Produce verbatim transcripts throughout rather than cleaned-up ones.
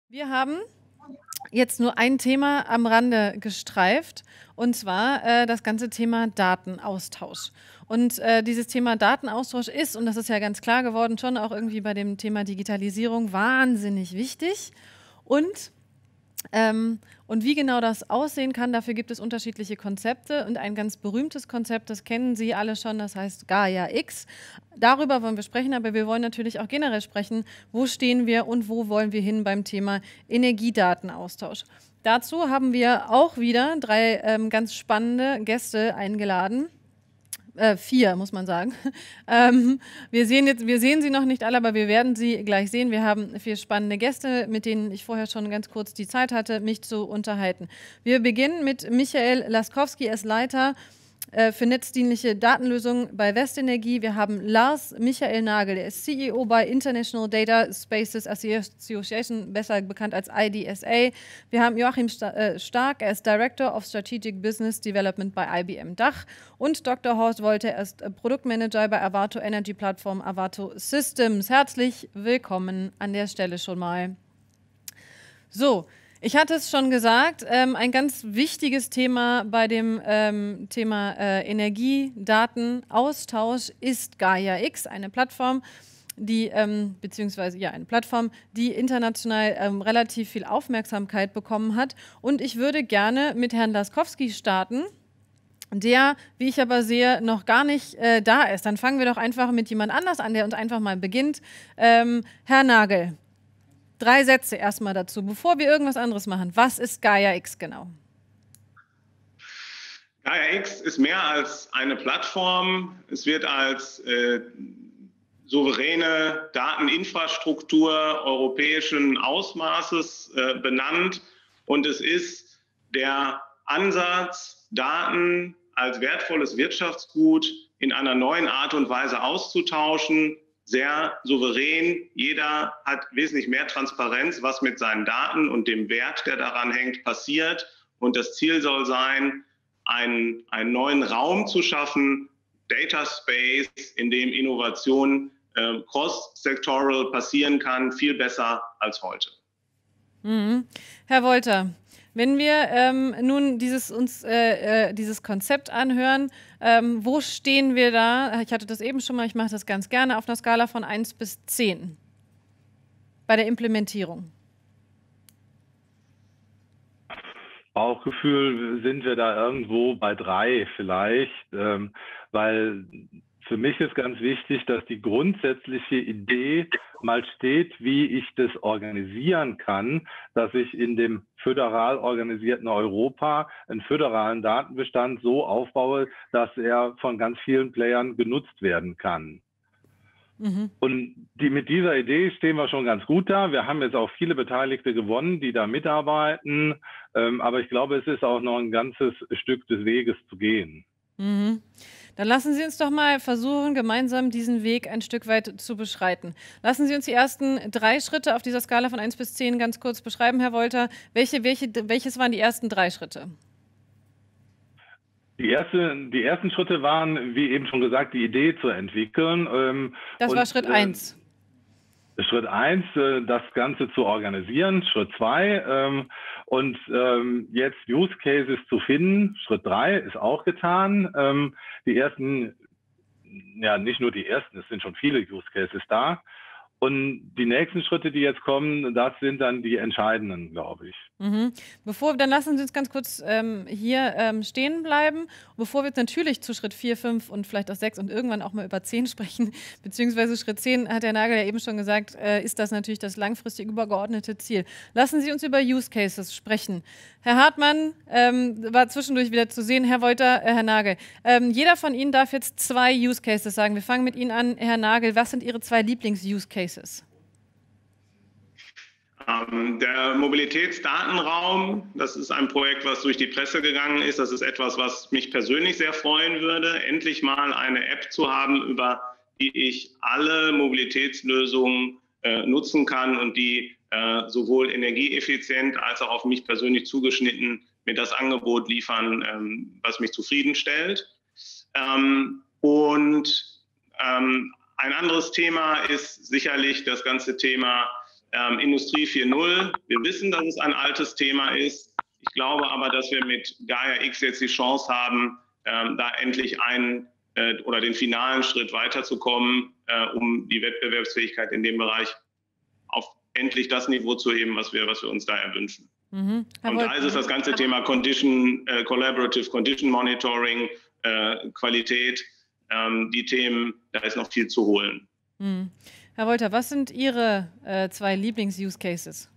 Wir haben jetzt nur ein Thema am Rande gestreift, und zwar äh, das ganze Thema Datenaustausch. Und äh, dieses Thema Datenaustausch ist, und das ist ja ganz klar geworden, schon auch irgendwie bei dem Thema Digitalisierung wahnsinnig wichtig. Und ähm, und wie genau das aussehen kann, dafür gibt es unterschiedliche Konzepte, und ein ganz berühmtes Konzept, das kennen Sie alle schon, das heißt Gaia-X. Darüber wollen wir sprechen, aber wir wollen natürlich auch generell sprechen, wo stehen wir und wo wollen wir hin beim Thema Energiedatenaustausch. Dazu haben wir auch wieder drei ähm, ganz spannende Gäste eingeladen. Äh, vier, muss man sagen. Ähm, wir, sehen jetzt, wir sehen sie noch nicht alle, aber wir werden sie gleich sehen. Wir haben vier spannende Gäste, mit denen ich vorher schon ganz kurz die Zeit hatte, mich zu unterhalten. Wir beginnen mit Michael Laskowski, er ist Leiter äh, für netzdienliche Datenlösungen bei Westenergie. Wir haben Lars Michael Nagel, der ist C E O bei International Data Spaces Association, besser bekannt als I D S A. Wir haben Joachim Stark, er ist Director of Strategic Business Development bei I B M Dach. Und Doktor Horst Wolter, er ist Produktmanager bei Avato Energy Plattform Avato Systems. Herzlich willkommen an der Stelle schon mal. So, ich hatte es schon gesagt, ähm, ein ganz wichtiges Thema bei dem ähm, Thema äh, Energiedatenaustausch ist Gaia-X, eine Plattform, die, ähm, beziehungsweise ja, eine Plattform, die international ähm, relativ viel Aufmerksamkeit bekommen hat. Und ich würde gerne mit Herrn Laskowski starten, der, wie ich aber sehe, noch gar nicht äh, da ist. Dann fangen wir doch einfach mit jemand anders an, der uns einfach mal beginnt. Ähm, Herr Nagel, drei Sätze erstmal dazu, bevor wir irgendwas anderes machen. Was ist Gaia-X genau? Gaia-X ist mehr als eine Plattform. Es wird als äh, souveräne Dateninfrastruktur europäischen Ausmaßes äh, benannt. Und es ist der Ansatz, Daten als wertvolles Wirtschaftsgut in einer neuen Art und Weise auszutauschen, sehr souverän. Jeder hat wesentlich mehr Transparenz, was mit seinen Daten und dem Wert, der daran hängt, passiert. Und das Ziel soll sein, einen, einen neuen Raum zu schaffen, Data Space, in dem Innovation äh, cross-sectoral passieren kann, viel besser als heute. Mhm. Herr Wolter, wenn wir ähm, nun dieses, uns, äh, äh, dieses Konzept anhören, ähm, wo stehen wir da? Ich hatte das eben schon mal, ich mache das ganz gerne, auf einer Skala von eins bis zehn bei der Implementierung. Bauchgefühl sind wir da irgendwo bei drei vielleicht, ähm, weil für mich ist ganz wichtig, dass die grundsätzliche Idee mal steht, wie ich das organisieren kann, dass ich in dem föderal organisierten Europa einen föderalen Datenbestand so aufbaue, dass er von ganz vielen Playern genutzt werden kann. Mhm. Und die, mit dieser Idee stehen wir schon ganz gut da. Wir haben jetzt auch viele Beteiligte gewonnen, die da mitarbeiten. Ähm, aber ich glaube, es ist auch noch ein ganzes Stück des Weges zu gehen. Mhm. Dann lassen Sie uns doch mal versuchen, gemeinsam diesen Weg ein Stück weit zu beschreiten. Lassen Sie uns die ersten drei Schritte auf dieser Skala von eins bis zehn ganz kurz beschreiben, Herr Wolter. Welche, welche, welches waren die ersten drei Schritte? Die, erste, die ersten Schritte waren, wie eben schon gesagt, die Idee zu entwickeln. Ähm, das war und, Schritt eins. Äh, Schritt eins, äh, das Ganze zu organisieren. Schritt zwei, ähm, und ähm, jetzt Use Cases zu finden. Schritt drei ist auch getan. Ähm, die ersten, ja nicht nur die ersten, es sind schon viele Use Cases da. Und die nächsten Schritte, die jetzt kommen, das sind dann die entscheidenden, glaube ich. Mhm. Bevor, dann lassen Sie uns ganz kurz ähm, hier ähm, stehen bleiben. Bevor wir jetzt natürlich zu Schritt vier, fünf und vielleicht auch sechs und irgendwann auch mal über zehn sprechen, beziehungsweise Schritt zehn, hat der Nagel ja eben schon gesagt, äh, ist das natürlich das langfristig übergeordnete Ziel. Lassen Sie uns über Use Cases sprechen. Herr Hartmann ähm, war zwischendurch wieder zu sehen, Herr Wolter, äh, Herr Nagel. Ähm, jeder von Ihnen darf jetzt zwei Use Cases sagen. Wir fangen mit Ihnen an, Herr Nagel. Was sind Ihre zwei Lieblings-Use Cases? Der Mobilitätsdatenraum, das ist ein Projekt, was durch die Presse gegangen ist. Das ist etwas, was mich persönlich sehr freuen würde, endlich mal eine App zu haben, über die ich alle Mobilitätslösungen äh, nutzen kann und die äh, sowohl energieeffizient als auch auf mich persönlich zugeschnitten mir das Angebot liefern, ähm, was mich zufriedenstellt. Ähm, und ähm, ein anderes Thema ist sicherlich das ganze Thema Ähm, Industrie vier Punkt null, wir wissen, dass es ein altes Thema ist. Ich glaube aber, dass wir mit Gaia X jetzt die Chance haben, ähm, da endlich einen äh, oder den finalen Schritt weiterzukommen, äh, um die Wettbewerbsfähigkeit in dem Bereich auf endlich das Niveau zu heben, was wir, was wir uns da erwünschen. Mhm. Und da ist es das ganze Thema Condition, äh, Collaborative Condition Monitoring, äh, Qualität, ähm, die Themen, da ist noch viel zu holen. Mhm. Herr Wolter, was sind Ihre äh, zwei Lieblings-Use-Cases?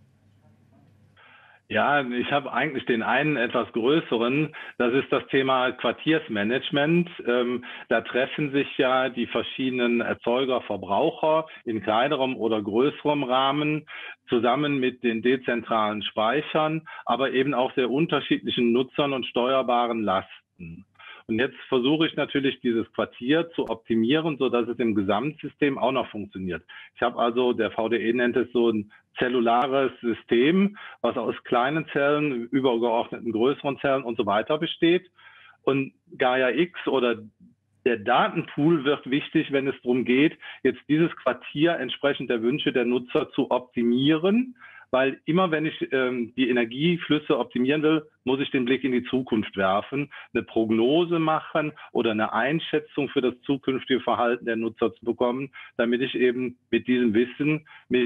Ja, ich habe eigentlich den einen etwas größeren, das ist das Thema Quartiersmanagement. Ähm, da treffen sich ja die verschiedenen Erzeuger, Verbraucher in kleinerem oder größerem Rahmen zusammen mit den dezentralen Speichern, aber eben auch sehr unterschiedlichen Nutzern und steuerbaren Lasten. Und jetzt versuche ich natürlich, dieses Quartier zu optimieren, sodass es im Gesamtsystem auch noch funktioniert. Ich habe also, der V D E nennt es so ein zellulares System, was aus kleinen Zellen, übergeordneten größeren Zellen und so weiter besteht. Und Gaia X oder der Datenpool wird wichtig, wenn es darum geht, jetzt dieses Quartier entsprechend der Wünsche der Nutzer zu optimieren. Weil immer, wenn ich ähm, die Energieflüsse optimieren will, muss ich den Blick in die Zukunft werfen, eine Prognose machen oder eine Einschätzung für das zukünftige Verhalten der Nutzer zu bekommen, damit ich eben mit diesem Wissen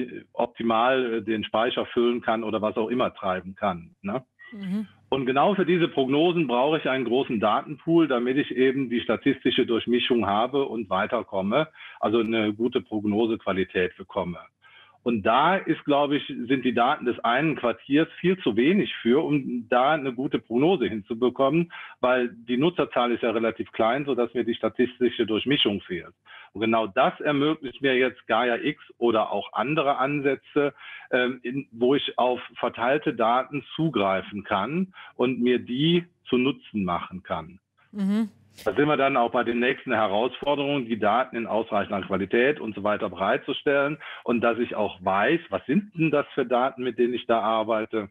optimal den Speicher füllen kann oder was auch immer treiben kann. Ne? Mhm. Und genau für diese Prognosen brauche ich einen großen Datenpool, damit ich eben die statistische Durchmischung habe und weiterkomme, also eine gute Prognosequalität bekomme. Und da ist, glaube ich, sind die Daten des einen Quartiers viel zu wenig für, um da eine gute Prognose hinzubekommen, weil die Nutzerzahl ist ja relativ klein, sodass mir die statistische Durchmischung fehlt. Und genau das ermöglicht mir jetzt Gaia X oder auch andere Ansätze, ähm, in, wo ich auf verteilte Daten zugreifen kann und mir die zu Nutzen machen kann. Mhm. Da sind wir dann auch bei den nächsten Herausforderungen, die Daten in ausreichender Qualität und so weiter bereitzustellen und dass ich auch weiß, was sind denn das für Daten, mit denen ich da arbeite.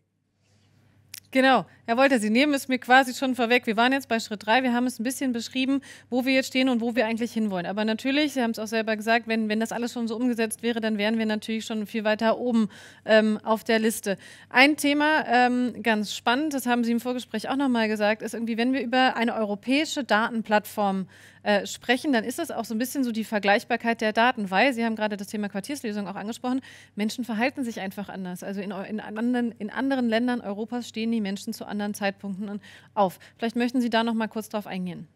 Genau. Herr Wolter, Sie nehmen es mir quasi schon vorweg. Wir waren jetzt bei Schritt drei. Wir haben es ein bisschen beschrieben, wo wir jetzt stehen und wo wir eigentlich hinwollen. Aber natürlich, Sie haben es auch selber gesagt, wenn, wenn das alles schon so umgesetzt wäre, dann wären wir natürlich schon viel weiter oben ähm, auf der Liste. Ein Thema, ähm, ganz spannend, das haben Sie im Vorgespräch auch nochmal gesagt, ist irgendwie, wenn wir über eine europäische Datenplattform äh, sprechen, dann ist das auch so ein bisschen so die Vergleichbarkeit der Daten, weil, Sie haben gerade das Thema Quartierslösung auch angesprochen, Menschen verhalten sich einfach anders. Also in, in, anderen, in anderen Ländern Europas stehen die Menschen zu anderen Zeitpunkten auf. Vielleicht möchten Sie da noch mal kurz drauf eingehen.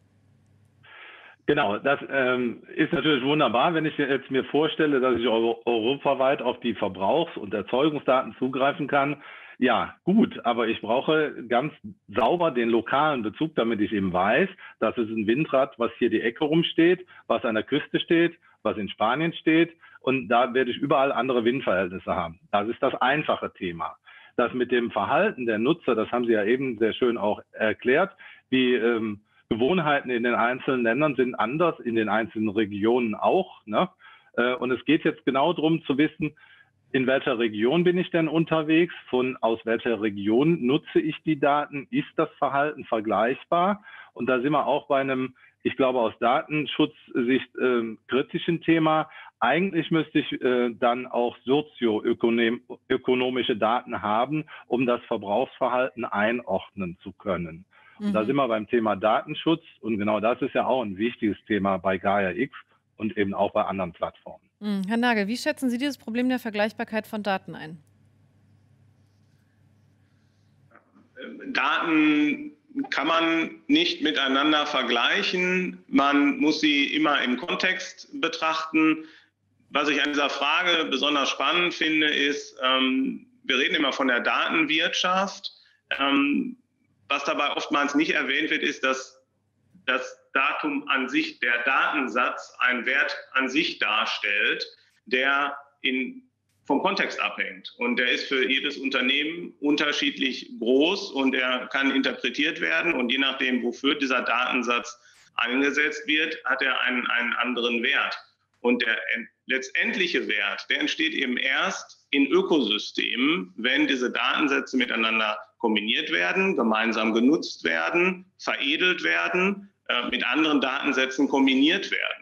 Genau, das ähm, ist natürlich wunderbar, wenn ich jetzt mir vorstelle, dass ich euro europaweit auf die Verbrauchs- und Erzeugungsdaten zugreifen kann. Ja, gut, aber ich brauche ganz sauber den lokalen Bezug, damit ich eben weiß, dass es ein Windrad, was hier die Ecke rumsteht, was an der Küste steht, was in Spanien steht. Und da werde ich überall andere Windverhältnisse haben. Das ist das einfache Thema. Das mit dem Verhalten der Nutzer, das haben Sie ja eben sehr schön auch erklärt, die ähm, Gewohnheiten in den einzelnen Ländern sind anders, in den einzelnen Regionen auch. Ne? Äh, und es geht jetzt genau darum zu wissen, in welcher Region bin ich denn unterwegs, von aus welcher Region nutze ich die Daten, ist das Verhalten vergleichbar? Und da sind wir auch bei einem, ich glaube aus Datenschutzsicht äh, kritischen Thema. Eigentlich müsste ich äh, dann auch sozioökonomische Daten haben, um das Verbrauchsverhalten einordnen zu können. Mhm. Und da sind wir beim Thema Datenschutz und genau das ist ja auch ein wichtiges Thema bei Gaia X und eben auch bei anderen Plattformen. Mhm. Herr Nagel, wie schätzen Sie dieses Problem der Vergleichbarkeit von Daten ein? Daten kann man nicht miteinander vergleichen. Man muss sie immer im Kontext betrachten. Was ich an dieser Frage besonders spannend finde, ist, ähm, wir reden immer von der Datenwirtschaft. Ähm, was dabei oftmals nicht erwähnt wird, ist, dass das Datum an sich, der Datensatz, einen Wert an sich darstellt, der in, vom Kontext abhängt. Und der ist für jedes Unternehmen unterschiedlich groß und er kann interpretiert werden. Und je nachdem, wofür dieser Datensatz eingesetzt wird, hat er einen, einen anderen Wert. Und der letztendliche Wert, der entsteht eben erst in Ökosystemen, wenn diese Datensätze miteinander kombiniert werden, gemeinsam genutzt werden, veredelt werden, äh, mit anderen Datensätzen kombiniert werden.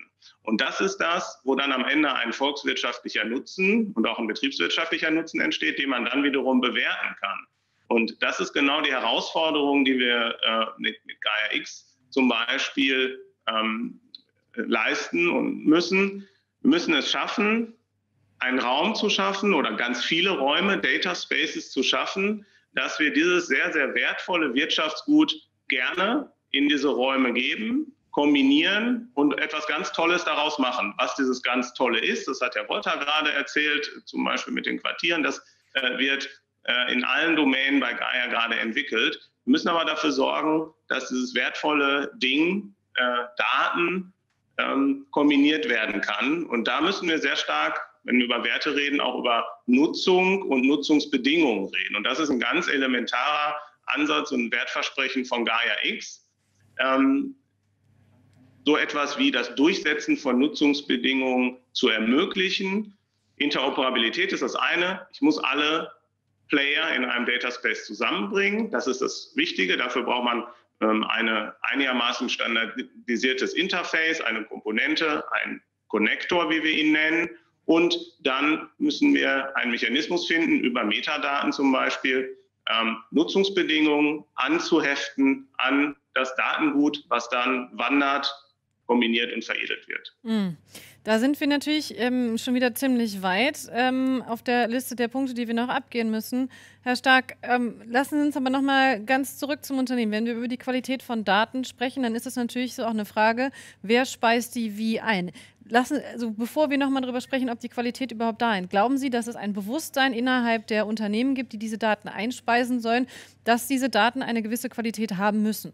Und das ist das, wo dann am Ende ein volkswirtschaftlicher Nutzen und auch ein betriebswirtschaftlicher Nutzen entsteht, den man dann wiederum bewerten kann. Und das ist genau die Herausforderung, die wir äh, mit, mit Gaia X zum Beispiel ähm, leisten und müssen. Wir müssen es schaffen, einen Raum zu schaffen oder ganz viele Räume, Data Spaces zu schaffen, dass wir dieses sehr, sehr wertvolle Wirtschaftsgut gerne in diese Räume geben, kombinieren und etwas ganz Tolles daraus machen. Was dieses ganz Tolle ist, das hat Herr Wolter gerade erzählt, zum Beispiel mit den Quartieren, das äh, wird äh, in allen Domänen bei Gaia gerade entwickelt. Wir müssen aber dafür sorgen, dass dieses wertvolle Ding, äh, Daten, ähm, kombiniert werden kann. Und da müssen wir sehr stark, wenn wir über Werte reden, auch über Nutzung und Nutzungsbedingungen reden. Und das ist ein ganz elementarer Ansatz und Wertversprechen von Gaia X. Ähm, so etwas wie das Durchsetzen von Nutzungsbedingungen zu ermöglichen. Interoperabilität ist das eine. Ich muss alle Player in einem Data Space zusammenbringen. Das ist das Wichtige. Dafür braucht man ähm, eine einigermaßen standardisiertes Interface, eine Komponente, einen Connector, wie wir ihn nennen. Und dann müssen wir einen Mechanismus finden, über Metadaten zum Beispiel, ähm, Nutzungsbedingungen anzuheften an das Datengut, was dann wandert, kombiniert und veredelt wird. Mm. Da sind wir natürlich ähm, schon wieder ziemlich weit ähm, auf der Liste der Punkte, die wir noch abgehen müssen. Herr Stark, ähm, lassen Sie uns aber noch mal ganz zurück zum Unternehmen. Wenn wir über die Qualität von Daten sprechen, dann ist es natürlich so auch eine Frage, wer speist die wie ein? Lassen, also bevor wir noch mal darüber sprechen, ob die Qualität überhaupt da ist, glauben Sie, dass es ein Bewusstsein innerhalb der Unternehmen gibt, die diese Daten einspeisen sollen, dass diese Daten eine gewisse Qualität haben müssen?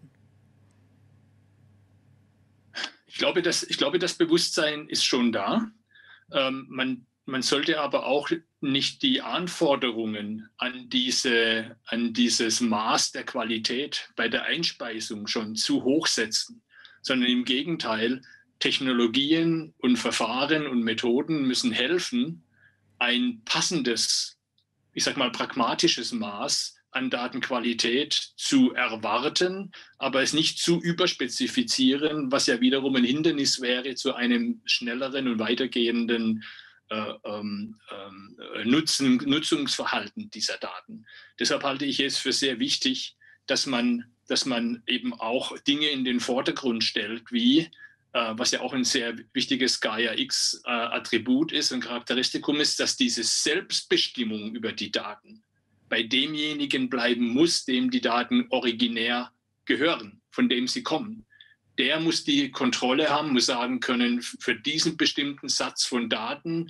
Ich glaube, das, ich glaube, das Bewusstsein ist schon da. Ähm, man, man sollte aber auch nicht die Anforderungen an, diese, an dieses Maß der Qualität bei der Einspeisung schon zu hoch setzen, sondern im Gegenteil, Technologien und Verfahren und Methoden müssen helfen, ein passendes, ich sage mal pragmatisches Maß an Datenqualität zu erwarten, aber es nicht zu überspezifizieren, was ja wiederum ein Hindernis wäre zu einem schnelleren und weitergehenden äh, ähm, äh, Nutzen, Nutzungsverhalten dieser Daten. Deshalb halte ich es für sehr wichtig, dass man, dass man eben auch Dinge in den Vordergrund stellt, wie äh, was ja auch ein sehr wichtiges Gaia X-Attribut äh, ist und Charakteristikum ist, dass diese Selbstbestimmung über die Daten bei demjenigen bleiben muss, dem die Daten originär gehören, von dem sie kommen. Der muss die Kontrolle haben, muss sagen können, für diesen bestimmten Satz von Daten,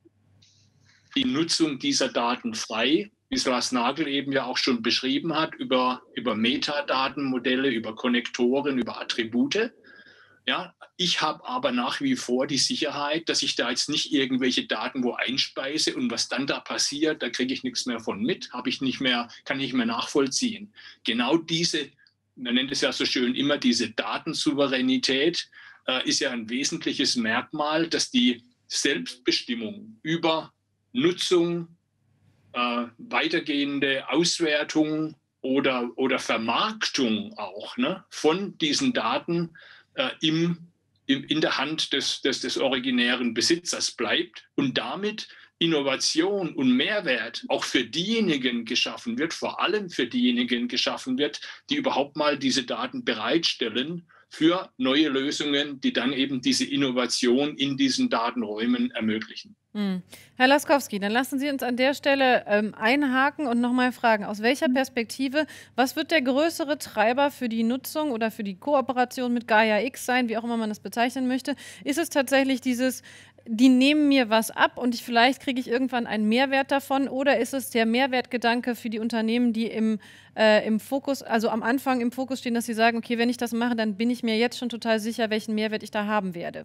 die Nutzung dieser Daten frei, wie es Lars Nagel eben ja auch schon beschrieben hat, über, über Metadatenmodelle, über Konnektoren, über Attribute. Ja, ich habe aber nach wie vor die Sicherheit, dass ich da jetzt nicht irgendwelche Daten wo einspeise und was dann da passiert, da kriege ich nichts mehr von mit, habe ich nicht mehr, kann ich nicht mehr nachvollziehen. Genau diese, man nennt es ja so schön immer diese Datensouveränität, äh, ist ja ein wesentliches Merkmal, dass die Selbstbestimmung über Nutzung, äh, weitergehende Auswertung oder, oder Vermarktung auch, ne, von diesen Daten äh, im, im, in der Hand des, des, des originären Besitzers bleibt und damit Innovation und Mehrwert auch für diejenigen geschaffen wird, vor allem für diejenigen geschaffen wird, die überhaupt mal diese Daten bereitstellen für neue Lösungen, die dann eben diese Innovation in diesen Datenräumen ermöglichen. Hm. Herr Laskowski, dann lassen Sie uns an der Stelle ähm, einhaken und nochmal fragen, aus welcher Perspektive, was wird der größere Treiber für die Nutzung oder für die Kooperation mit Gaia X sein, wie auch immer man das bezeichnen möchte? Ist es tatsächlich dieses, die nehmen mir was ab und ich, vielleicht kriege ich irgendwann einen Mehrwert davon, oder ist es der Mehrwertgedanke für die Unternehmen, die im, äh, im Fokus, also am Anfang im Fokus stehen, dass sie sagen, okay, wenn ich das mache, dann bin ich mir jetzt schon total sicher, welchen Mehrwert ich da haben werde?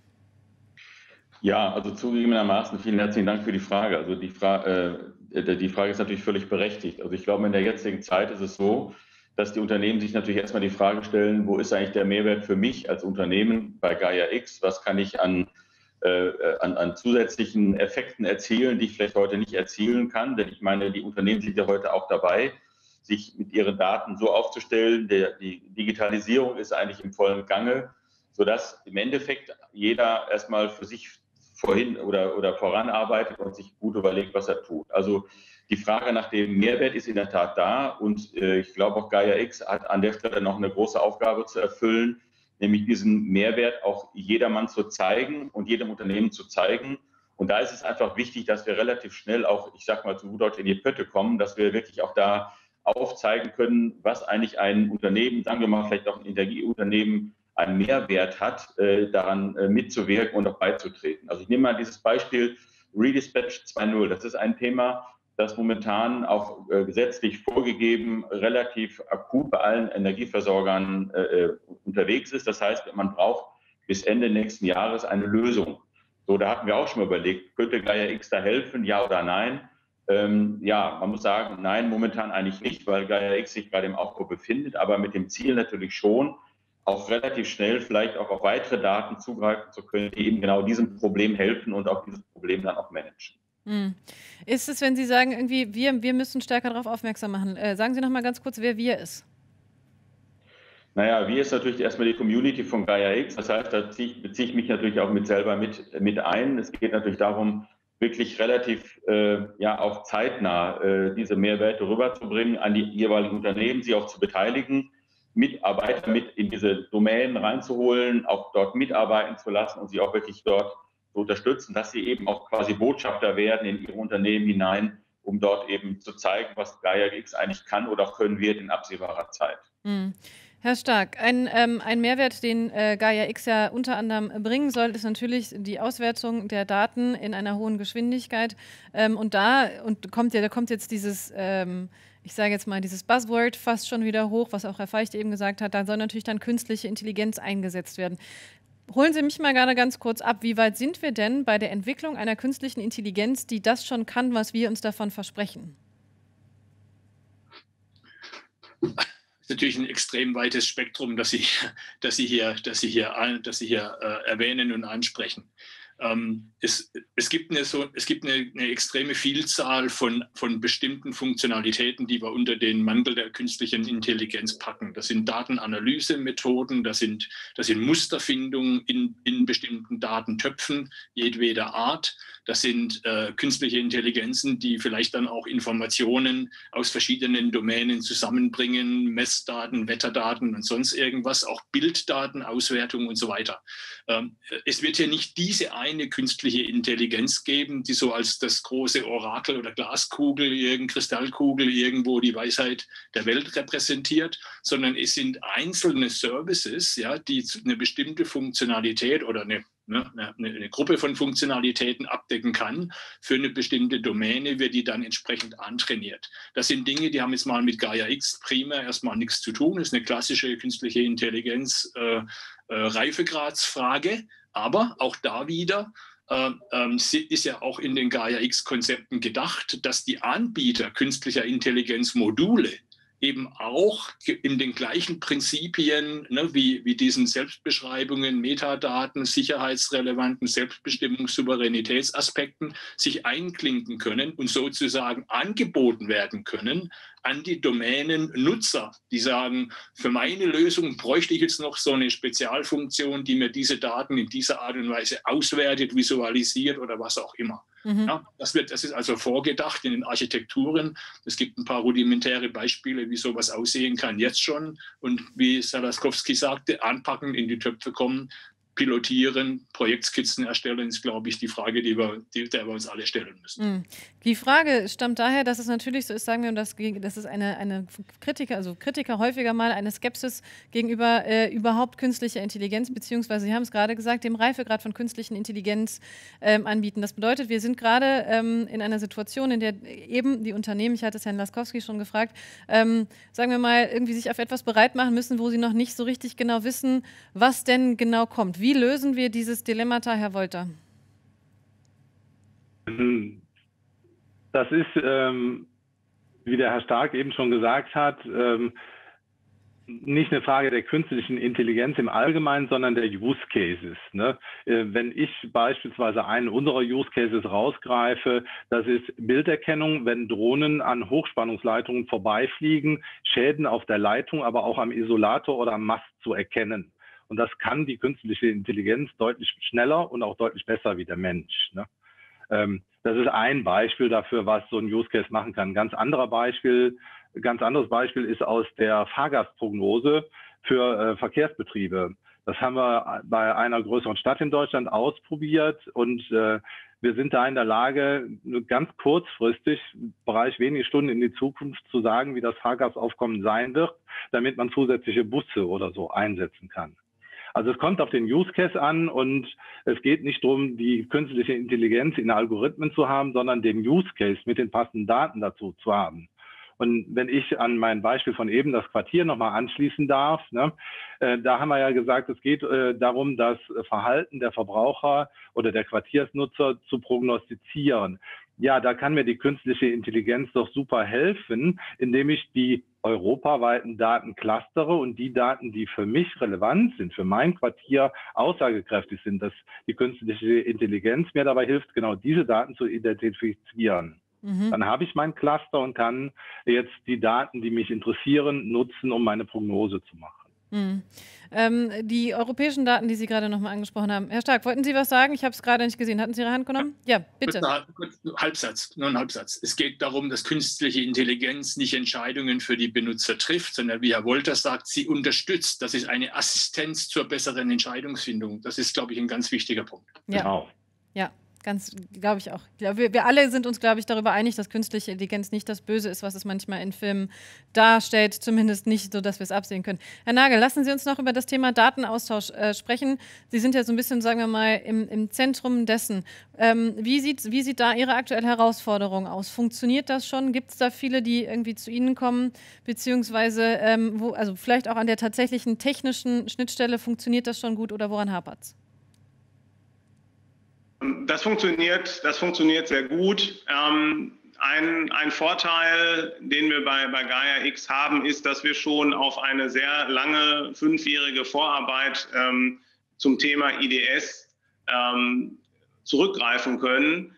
Ja, also zugegebenermaßen vielen herzlichen Dank für die Frage. Also die, Fra äh, die Frage ist natürlich völlig berechtigt. Also ich glaube, in der jetzigen Zeit ist es so, dass die Unternehmen sich natürlich erstmal die Frage stellen, wo ist eigentlich der Mehrwert für mich als Unternehmen bei Gaia X? Was kann ich an, äh, an, an zusätzlichen Effekten erzielen, die ich vielleicht heute nicht erzielen kann? Denn ich meine, die Unternehmen sind ja heute auch dabei, sich mit ihren Daten so aufzustellen. Der, die Digitalisierung ist eigentlich im vollen Gange. sodass im Endeffekt jeder erstmal für sich vorhin oder, oder voranarbeitet und sich gut überlegt, was er tut. Also die Frage nach dem Mehrwert ist in der Tat da und äh, ich glaube auch Gaia X hat an der Stelle noch eine große Aufgabe zu erfüllen, nämlich diesen Mehrwert auch jedermann zu zeigen und jedem Unternehmen zu zeigen. Und da ist es einfach wichtig, dass wir relativ schnell auch, ich sag mal zu gut Deutsch, in die Pötte kommen, dass wir wirklich auch da aufzeigen können, was eigentlich ein Unternehmen, sagen wir mal vielleicht auch ein Energieunternehmen, einen Mehrwert hat, äh, daran äh, mitzuwirken und auch beizutreten. Also ich nehme mal dieses Beispiel Redispatch zwei Punkt null. Das ist ein Thema, das momentan auch äh, gesetzlich vorgegeben relativ akut bei allen Energieversorgern äh, unterwegs ist. Das heißt, man braucht bis Ende nächsten Jahres eine Lösung. So, da hatten wir auch schon mal überlegt, könnte Gaia X da helfen, ja oder nein? Ähm, ja, man muss sagen, nein, momentan eigentlich nicht, weil Gaia X sich gerade im Aufbau befindet, aber mit dem Ziel natürlich schon, auch relativ schnell vielleicht auch auf weitere Daten zugreifen zu können, die eben genau diesem Problem helfen und auch dieses Problem dann auch managen. Hm. Ist es, wenn Sie sagen, irgendwie, wir, wir müssen stärker darauf aufmerksam machen, äh, sagen Sie noch mal ganz kurz, wer wir ist? Naja, wir ist natürlich erstmal die Community von Gaia X. Das heißt, da beziehe ich mich natürlich auch mit selber mit, mit ein. Es geht natürlich darum, wirklich relativ äh, ja auch zeitnah äh, diese Mehrwerte rüberzubringen an die jeweiligen Unternehmen, sie auch zu beteiligen, Mitarbeiter mit in diese Domänen reinzuholen, auch dort mitarbeiten zu lassen und sie auch wirklich dort zu unterstützen, dass sie eben auch quasi Botschafter werden in ihre Unternehmen hinein, um dort eben zu zeigen, was Gaia X eigentlich kann oder auch können wird in absehbarer Zeit. Hm. Herr Stark, ein, ähm, ein Mehrwert, den äh, Gaia X ja unter anderem bringen soll, ist natürlich die Auswertung der Daten in einer hohen Geschwindigkeit. Ähm, und da und kommt ja, da kommt jetzt dieses, ähm, ich sage jetzt mal, dieses Buzzword fast schon wieder hoch, was auch Herr Feicht eben gesagt hat, da soll natürlich dann künstliche Intelligenz eingesetzt werden. Holen Sie mich mal gerade ganz kurz ab, wie weit sind wir denn bei der Entwicklung einer künstlichen Intelligenz, die das schon kann, was wir uns davon versprechen? Ist natürlich ein extrem weites Spektrum, das Sie, das Sie hier, das Sie hier, das Sie hier äh, erwähnen und ansprechen. Ähm, es, es gibt, eine, so, es gibt eine, eine extreme Vielzahl von, von bestimmten Funktionalitäten, die wir unter den Mantel der künstlichen Intelligenz packen. Das sind Datenanalysemethoden, das sind, das sind Musterfindungen in, in bestimmten Datentöpfen jedweder Art. Das sind äh, künstliche Intelligenzen, die vielleicht dann auch Informationen aus verschiedenen Domänen zusammenbringen, Messdaten, Wetterdaten und sonst irgendwas, auch Bilddaten, Auswertung und so weiter. Ähm, es wird hier nicht diese eine künstliche Intelligenz geben, die so als das große Orakel oder Glaskugel, irgendeine Kristallkugel irgendwo die Weisheit der Welt repräsentiert, sondern es sind einzelne Services, ja, die eine bestimmte Funktionalität oder eine Ne, eine, eine Gruppe von Funktionalitäten abdecken kann, für eine bestimmte Domäne wird die dann entsprechend antrainiert. Das sind Dinge, die haben jetzt mal mit Gaia X primär erstmal nichts zu tun. Das ist eine klassische künstliche Intelligenz äh, äh, Reifegradsfrage, aber auch da wieder äh, äh, ist ja auch in den Gaia X-Konzepten gedacht, dass die Anbieter künstlicher Intelligenzmodule eben auch in den gleichen Prinzipien, ne, wie, wie diesen Selbstbeschreibungen, Metadaten, sicherheitsrelevanten Selbstbestimmungs-, Souveränitätsaspekten sich einklinken können und sozusagen angeboten werden können an die Domänennutzer, die sagen, für meine Lösung bräuchte ich jetzt noch so eine Spezialfunktion, die mir diese Daten in dieser Art und Weise auswertet, visualisiert oder was auch immer. Mhm. Ja, das, wird, das ist also vorgedacht in den Architekturen. Es gibt ein paar rudimentäre Beispiele, wie sowas aussehen kann jetzt schon. Und wie Salaskowski sagte, anpacken, in die Töpfe kommen, pilotieren, Projektskizzen erstellen, ist, glaube ich, die Frage, die wir, die, der wir uns alle stellen müssen. Die Frage stammt daher, dass es natürlich so ist, sagen wir, und das, das ist eine, eine Kritiker, also Kritiker häufiger mal eine Skepsis gegenüber äh, überhaupt künstlicher Intelligenz, beziehungsweise, Sie haben es gerade gesagt, dem Reifegrad von künstlichen Intelligenz ähm, anbieten. Das bedeutet, wir sind gerade ähm, in einer Situation, in der eben die Unternehmen, ich hatte es Herrn Laskowski schon gefragt, ähm, sagen wir mal, irgendwie sich auf etwas bereit machen müssen, wo sie noch nicht so richtig genau wissen, was denn genau kommt. Wie lösen wir dieses Dilemmata, Herr Wolter? Das ist, ähm, wie der Herr Stark eben schon gesagt hat, ähm, nicht eine Frage der künstlichen Intelligenz im Allgemeinen, sondern der Use Cases. Ne? Äh, wenn ich beispielsweise einen unserer Use Cases rausgreife, das ist Bilderkennung, wenn Drohnen an Hochspannungsleitungen vorbeifliegen, Schäden auf der Leitung, aber auch am Isolator oder am Mast zu erkennen. Und das kann die künstliche Intelligenz deutlich schneller und auch deutlich besser wie der Mensch. Ne? Ähm, das ist ein Beispiel dafür, was so ein Use Case machen kann. Ein ganz anderer Beispiel, ganz anderes Beispiel ist aus der Fahrgastprognose für äh, Verkehrsbetriebe. Das haben wir bei einer größeren Stadt in Deutschland ausprobiert und äh, wir sind da in der Lage, ganz kurzfristig, im Bereich wenige Stunden in die Zukunft zu sagen, wie das Fahrgastaufkommen sein wird, damit man zusätzliche Busse oder so einsetzen kann. Also es kommt auf den Use Case an und es geht nicht darum, die künstliche Intelligenz in Algorithmen zu haben, sondern den Use Case mit den passenden Daten dazu zu haben. Und wenn ich an mein Beispiel von eben, das Quartier, nochmal anschließen darf, ne, äh, da haben wir ja gesagt, es geht äh, darum, das Verhalten der Verbraucher oder der Quartiersnutzer zu prognostizieren. Ja, da kann mir die künstliche Intelligenz doch super helfen, indem ich die europaweiten Daten clustere und die Daten, die für mich relevant sind, für mein Quartier aussagekräftig sind, dass die künstliche Intelligenz mir dabei hilft, genau diese Daten zu identifizieren. Mhm. Dann habe ich mein Cluster und kann jetzt die Daten, die mich interessieren, nutzen, um meine Prognose zu machen. Mhm. Ähm, die europäischen Daten, die Sie gerade nochmal angesprochen haben. Herr Stark, wollten Sie was sagen? Ich habe es gerade nicht gesehen. Hatten Sie Ihre Hand genommen? Ja, bitte. Kurz, Halbsatz, nur ein Halbsatz. Es geht darum, dass künstliche Intelligenz nicht Entscheidungen für die Benutzer trifft, sondern wie Herr Wolter sagt, sie unterstützt. Das ist eine Assistenz zur besseren Entscheidungsfindung. Das ist, glaube ich, ein ganz wichtiger Punkt. Ja. Genau. Ja. Ganz, glaube ich auch. Ja, wir, wir alle sind uns, glaube ich, darüber einig, dass künstliche Intelligenz nicht das Böse ist, was es manchmal in Filmen darstellt, zumindest nicht so, dass wir es absehen können. Herr Nagel, lassen Sie uns noch über das Thema Datenaustausch äh, sprechen. Sie sind ja so ein bisschen, sagen wir mal, im, im Zentrum dessen. Ähm, wie sieht, wie sieht da Ihre aktuelle Herausforderung aus? Funktioniert das schon? Gibt es da viele, die irgendwie zu Ihnen kommen? Beziehungsweise, ähm, wo, also vielleicht auch an der tatsächlichen technischen Schnittstelle, funktioniert das schon gut oder woran hapert es? Das funktioniert, das funktioniert sehr gut. Ähm, ein, ein Vorteil, den wir bei, bei Gaia X haben, ist, dass wir schon auf eine sehr lange, fünfjährige Vorarbeit ähm, zum Thema I D S ähm, zurückgreifen können,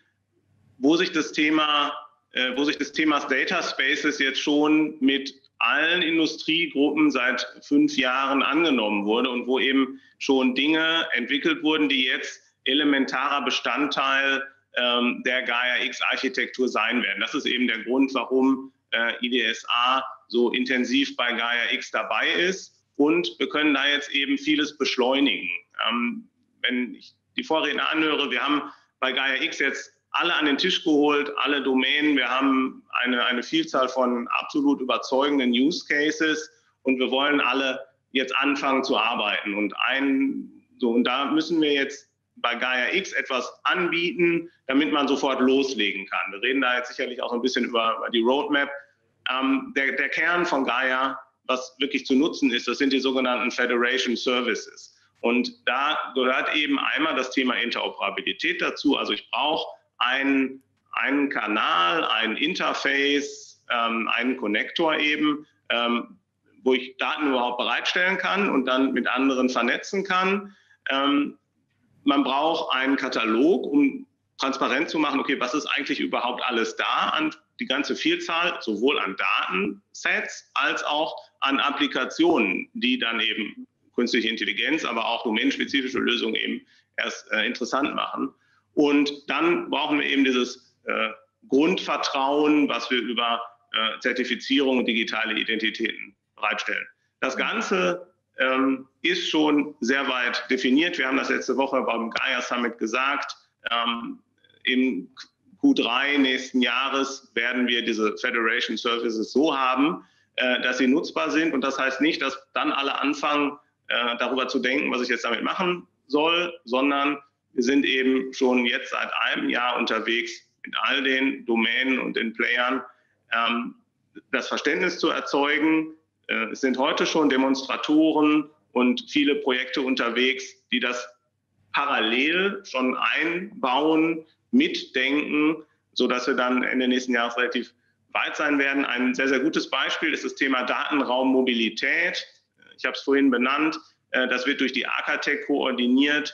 wo sich das Thema, äh, wo sich das Thema Data Spaces jetzt schon mit allen Industriegruppen seit fünf Jahren angenommen wurde und wo eben schon Dinge entwickelt wurden, die jetzt elementarer Bestandteil ähm, der Gaia X-Architektur sein werden. Das ist eben der Grund, warum äh, I D S A so intensiv bei Gaia X dabei ist. Und wir können da jetzt eben vieles beschleunigen. Ähm, wenn ich die Vorredner anhöre, wir haben bei Gaia X jetzt alle an den Tisch geholt, alle Domänen. Wir haben eine, eine Vielzahl von absolut überzeugenden Use Cases und wir wollen alle jetzt anfangen zu arbeiten. Und, ein, so, und da müssen wir jetzt bei Gaia X etwas anbieten, damit man sofort loslegen kann. Wir reden da jetzt sicherlich auch ein bisschen über, über die Roadmap. Ähm, der, der Kern von Gaia, was wirklich zu nutzen ist, das sind die sogenannten Federation Services. Und da gehört eben einmal das Thema Interoperabilität dazu. Also ich brauche einen, einen Kanal, ein Interface, ähm, einen Konnektor eben, ähm, wo ich Daten überhaupt bereitstellen kann und dann mit anderen vernetzen kann. Ähm, Man braucht einen Katalog, um transparent zu machen, okay, was ist eigentlich überhaupt alles da an die ganze Vielzahl, sowohl an Datensets als auch an Applikationen, die dann eben künstliche Intelligenz, aber auch domänenspezifische Lösungen eben erst äh, interessant machen. Und dann brauchen wir eben dieses äh, Grundvertrauen, was wir über äh, Zertifizierung und digitale Identitäten bereitstellen. Das Ganze Ähm, ist schon sehr weit definiert. Wir haben das letzte Woche beim Gaia Summit gesagt. Ähm, Im Q drei nächsten Jahres werden wir diese Federation Services so haben, äh, dass sie nutzbar sind. Und das heißt nicht, dass dann alle anfangen, äh, darüber zu denken, was ich jetzt damit machen soll, sondern wir sind eben schon jetzt seit einem Jahr unterwegs mit all den Domänen und den Playern, ähm, das Verständnis zu erzeugen. Es sind heute schon Demonstratoren und viele Projekte unterwegs, die das parallel schon einbauen, mitdenken, sodass wir dann Ende nächsten Jahres relativ weit sein werden. Ein sehr, sehr gutes Beispiel ist das Thema Datenraummobilität. Ich habe es vorhin benannt. Das wird durch die Arcatec koordiniert.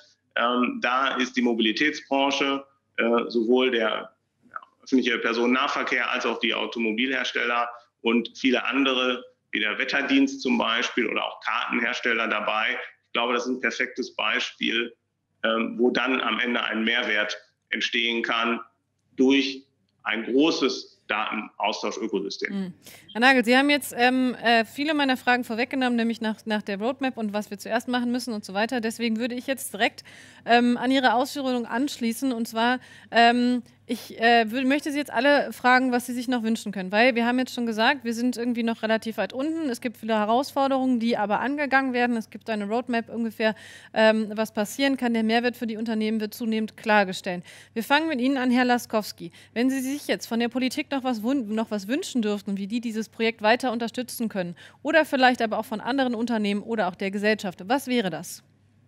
Da ist die Mobilitätsbranche, sowohl der öffentliche Personennahverkehr als auch die Automobilhersteller und viele andere, wie der Wetterdienst zum Beispiel oder auch Kartenhersteller dabei. Ich Ich glaube, das ist ein perfektes Beispiel, ähm, wo dann am Ende ein Mehrwert entstehen kann durch ein großes Datenaustausch-Ökosystem. Mhm. Herr Nagel, Sie haben jetzt ähm, äh, viele meiner Fragen vorweggenommen, nämlich nach, nach der Roadmap und was wir zuerst machen müssen und so weiter. Deswegen würde ich jetzt direkt ähm, an Ihre Ausführungen anschließen. Und zwar, ähm, ich äh, würd, möchte Sie jetzt alle fragen, was Sie sich noch wünschen können. Weil wir haben jetzt schon gesagt, wir sind irgendwie noch relativ weit unten. Es gibt viele Herausforderungen, die aber angegangen werden. Es gibt eine Roadmap ungefähr, ähm, was passieren kann. Der Mehrwert für die Unternehmen wird zunehmend klargestellt. Wir fangen mit Ihnen an, Herr Laskowski. Wenn Sie sich jetzt von der Politik noch was, noch was wünschen dürften, wie die dieses Projekt weiter unterstützen können oder vielleicht aber auch von anderen Unternehmen oder auch der Gesellschaft, was wäre das?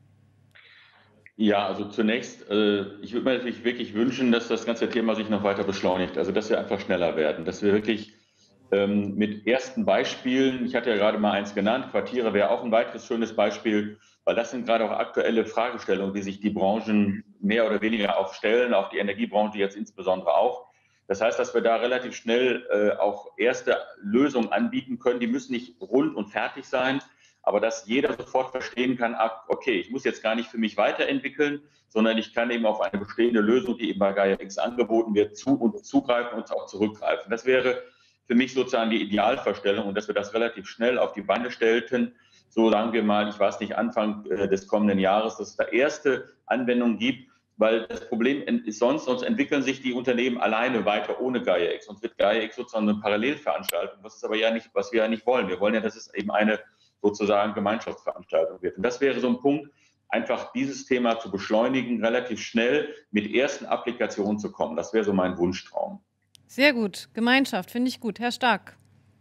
Ja, also zunächst, äh, ich würde mir natürlich wirklich wünschen, dass das ganze Thema sich noch weiter beschleunigt, also dass wir einfach schneller werden, dass wir wirklich ähm, mit ersten Beispielen, ich hatte ja gerade mal eins genannt, Quartiere wäre auch ein weiteres schönes Beispiel, weil das sind gerade auch aktuelle Fragestellungen, die sich die Branchen mehr oder weniger auch stellen, auch die Energiebranche jetzt insbesondere auch. Das heißt, dass wir da relativ schnell äh, auch erste Lösungen anbieten können, die müssen nicht rund und fertig sein, aber dass jeder sofort verstehen kann, okay, ich muss jetzt gar nicht für mich weiterentwickeln, sondern ich kann eben auf eine bestehende Lösung, die eben bei Gaia X angeboten wird, zu und zugreifen und auch zurückgreifen. Das wäre für mich sozusagen die Idealvorstellung und dass wir das relativ schnell auf die Beine stellten, so sagen wir mal, ich weiß nicht, Anfang äh, des kommenden Jahres, dass es da erste Anwendungen gibt, weil das Problem ist sonst, sonst entwickeln sich die Unternehmen alleine weiter ohne Gaia X, sonst wird Gaia X sozusagen eine Parallelveranstaltung, was ist aber ja nicht, was wir ja nicht wollen. Wir wollen ja, dass es eben eine sozusagen Gemeinschaftsveranstaltung wird. Und das wäre so ein Punkt, einfach dieses Thema zu beschleunigen, relativ schnell mit ersten Applikationen zu kommen. Das wäre so mein Wunschtraum. Sehr gut. Gemeinschaft, finde ich gut. Herr Stark.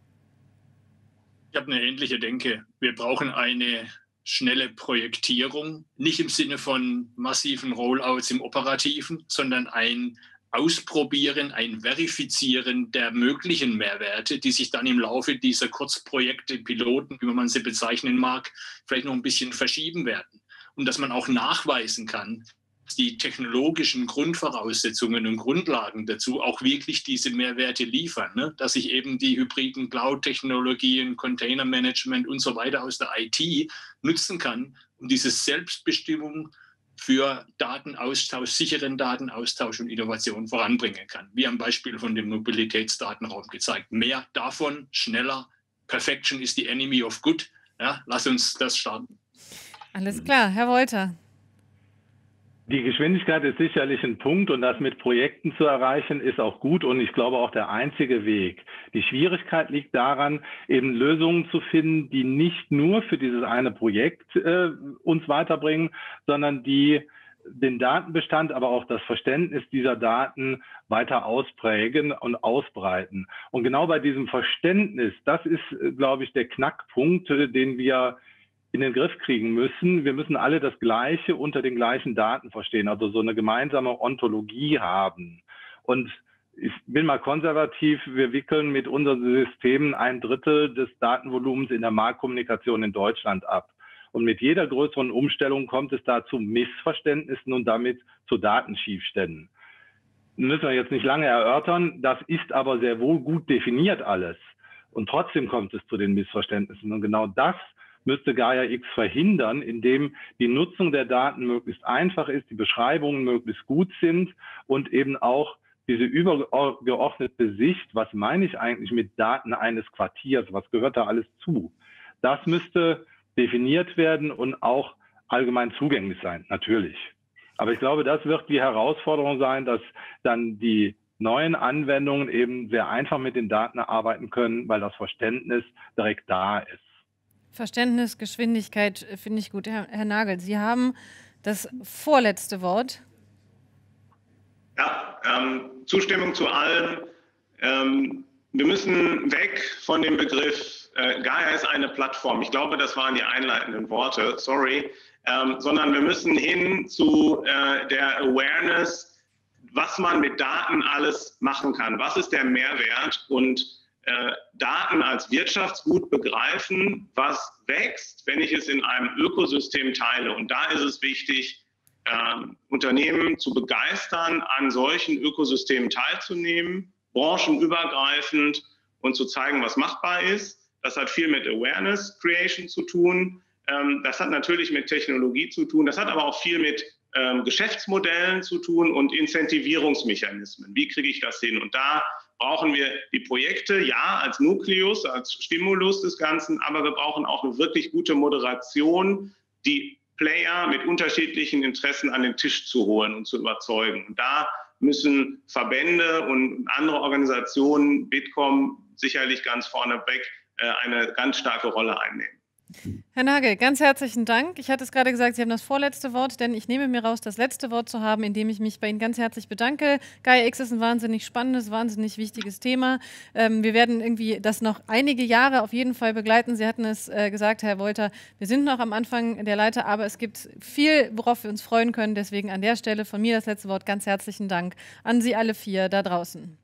Ich habe eine ähnliche Denke. Wir brauchen eine schnelle Projektierung, nicht im Sinne von massiven Rollouts im Operativen, sondern ein Ausprobieren, ein Verifizieren der möglichen Mehrwerte, die sich dann im Laufe dieser Kurzprojekte, Piloten, wie man sie bezeichnen mag, vielleicht noch ein bisschen verschieben werden. Und dass man auch nachweisen kann, dass die technologischen Grundvoraussetzungen und Grundlagen dazu auch wirklich diese Mehrwerte liefern, ne? Dass ich eben die hybriden Cloud-Technologien, Containermanagement und so weiter aus der I T nutzen kann, um diese Selbstbestimmung für Datenaustausch, sicheren Datenaustausch und Innovation voranbringen kann. Wie am Beispiel von dem Mobilitätsdatenraum gezeigt. Mehr davon, schneller. Perfection is the enemy of good. Ja, lass uns das starten. Alles klar, Herr Wolter. Die Geschwindigkeit ist sicherlich ein Punkt und das mit Projekten zu erreichen ist auch gut und ich glaube auch der einzige Weg. Die Schwierigkeit liegt daran, eben Lösungen zu finden, die nicht nur für dieses eine Projekt äh, uns weiterbringen, sondern die den Datenbestand, aber auch das Verständnis dieser Daten weiter ausprägen und ausbreiten. Und genau bei diesem Verständnis, das ist, glaube ich, der Knackpunkt, den wir in den Griff kriegen müssen. Wir müssen alle das Gleiche unter den gleichen Daten verstehen, also so eine gemeinsame Ontologie haben. Und ich bin mal konservativ, wir wickeln mit unseren Systemen ein Drittel des Datenvolumens in der Marktkommunikation in Deutschland ab. Und mit jeder größeren Umstellung kommt es da zu Missverständnissen und damit zu Datenschiefständen. Das müssen wir jetzt nicht lange erörtern, das ist aber sehr wohl gut definiert alles. Und trotzdem kommt es zu den Missverständnissen. Und genau das müsste Gaia X verhindern, indem die Nutzung der Daten möglichst einfach ist, die Beschreibungen möglichst gut sind und eben auch diese übergeordnete Sicht, was meine ich eigentlich mit Daten eines Quartiers, was gehört da alles zu, das müsste definiert werden und auch allgemein zugänglich sein, natürlich. Aber ich glaube, das wird die Herausforderung sein, dass dann die neuen Anwendungen eben sehr einfach mit den Daten arbeiten können, weil das Verständnis direkt da ist. Verständnis, Geschwindigkeit finde ich gut. Herr, Herr Nagel, Sie haben das vorletzte Wort. Ja, ähm, Zustimmung zu allem. Ähm, wir müssen weg von dem Begriff, äh, Gaia ist eine Plattform. Ich glaube, das waren die einleitenden Worte, sorry. Ähm, sondern wir müssen hin zu äh, der Awareness, was man mit Daten alles machen kann. Was ist der Mehrwert? Und äh, Daten als Wirtschaftsgut begreifen, was wächst, wenn ich es in einem Ökosystem teile. Und da ist es wichtig, äh, Unternehmen zu begeistern, an solchen Ökosystemen teilzunehmen, branchenübergreifend und zu zeigen, was machbar ist. Das hat viel mit Awareness Creation zu tun. Ähm, das hat natürlich mit Technologie zu tun, das hat aber auch viel mit ähm, Geschäftsmodellen zu tun und Incentivierungsmechanismen. Wie kriege ich das hin? Und da brauchen wir die Projekte, ja, als Nukleus, als Stimulus des Ganzen, aber wir brauchen auch eine wirklich gute Moderation, die Player mit unterschiedlichen Interessen an den Tisch zu holen und zu überzeugen. Und da müssen Verbände und andere Organisationen, Bitkom sicherlich ganz vorneweg, eine ganz starke Rolle einnehmen. Herr Nagel, ganz herzlichen Dank. Ich hatte es gerade gesagt, Sie haben das vorletzte Wort, denn ich nehme mir raus, das letzte Wort zu haben, indem ich mich bei Ihnen ganz herzlich bedanke. Gaia X ist ein wahnsinnig spannendes, wahnsinnig wichtiges Thema. Ähm, wir werden irgendwie das noch einige Jahre auf jeden Fall begleiten. Sie hatten es äh, gesagt, Herr Wolter, wir sind noch am Anfang der Leiter, aber es gibt viel, worauf wir uns freuen können. Deswegen an der Stelle von mir das letzte Wort. Ganz herzlichen Dank an Sie alle vier da draußen.